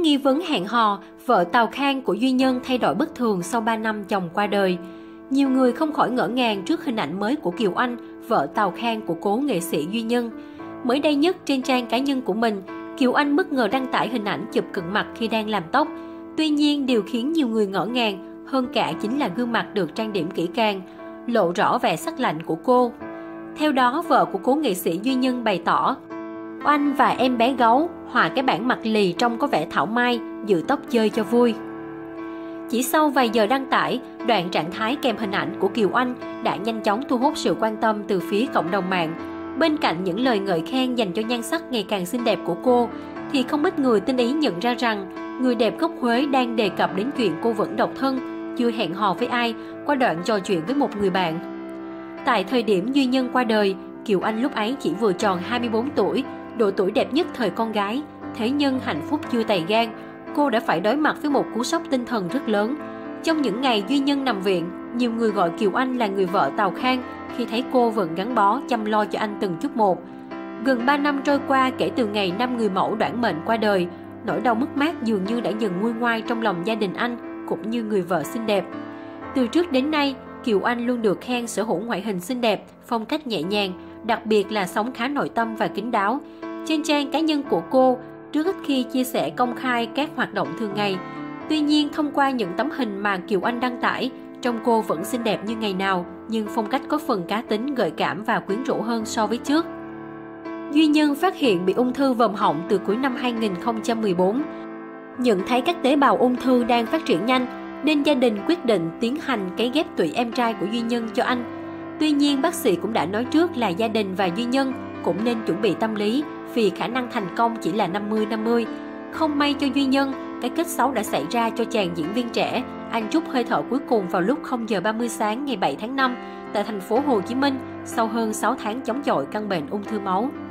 nghi vấn hẹn hò, vợ Tào Khang của Duy Nhân thay đổi bất thường sau 3 năm chồng qua đời. Nhiều người không khỏi ngỡ ngàng trước hình ảnh mới của Kiều Anh, vợ Tào Khang của cố nghệ sĩ Duy Nhân. Mới đây nhất trên trang cá nhân của mình, Kiều Anh bất ngờ đăng tải hình ảnh chụp cận mặt khi đang làm tóc. Tuy nhiên, điều khiến nhiều người ngỡ ngàng hơn cả chính là gương mặt được trang điểm kỹ càng, lộ rõ vẻ sắc lạnh của cô. Theo đó, vợ của cố nghệ sĩ Duy Nhân bày tỏ: "Oanh và em bé gấu họa cái bản mặt lì trông có vẻ thảo mai, giữ tóc chơi cho vui." Chỉ sau vài giờ đăng tải, đoạn trạng thái kèm hình ảnh của Kiều Anh đã nhanh chóng thu hút sự quan tâm từ phía cộng đồng mạng. Bên cạnh những lời ngợi khen dành cho nhan sắc ngày càng xinh đẹp của cô, thì không ít người tinh ý nhận ra rằng người đẹp gốc Huế đang đề cập đến chuyện cô vẫn độc thân, chưa hẹn hò với ai qua đoạn trò chuyện với một người bạn. Tại thời điểm Duy Nhân qua đời, Kiều Anh lúc ấy chỉ vừa tròn 24 tuổi, độ tuổi đẹp nhất thời con gái. Thế nhưng hạnh phúc chưa tày gan, cô đã phải đối mặt với một cú sốc tinh thần rất lớn. Trong những ngày Duy Nhân nằm viện, nhiều người gọi Kiều Anh là người vợ Tào Khang khi thấy cô vẫn gắn bó chăm lo cho anh từng chút một. Gần 3 năm trôi qua kể từ ngày năm người mẫu đoản mệnh qua đời, nỗi đau mất mát dường như đã dần nguôi ngoai trong lòng gia đình anh cũng như người vợ xinh đẹp. Từ trước đến nay, Kiều Anh luôn được khen sở hữu ngoại hình xinh đẹp, phong cách nhẹ nhàng, đặc biệt là sống khá nội tâm và kín đáo. Trên trang cá nhân của cô, rất ít khi chia sẻ công khai các hoạt động thường ngày. Tuy nhiên, thông qua những tấm hình mà Kiều Anh đăng tải, trông cô vẫn xinh đẹp như ngày nào, nhưng phong cách có phần cá tính, gợi cảm và quyến rũ hơn so với trước. Duy Nhân phát hiện bị ung thư vòm họng từ cuối năm 2014. Nhận thấy các tế bào ung thư đang phát triển nhanh, nên gia đình quyết định tiến hành cấy ghép tụy em trai của Duy Nhân cho anh. Tuy nhiên, bác sĩ cũng đã nói trước là gia đình và Duy Nhân cũng nên chuẩn bị tâm lý vì khả năng thành công chỉ là 50-50. Không may cho Duy Nhân, cái kết xấu đã xảy ra cho chàng diễn viên trẻ. Anh trút hơi thở cuối cùng vào lúc 0 giờ 30 sáng ngày 7 tháng 5 tại thành phố Hồ Chí Minh sau hơn 6 tháng chống chọi căn bệnh ung thư máu.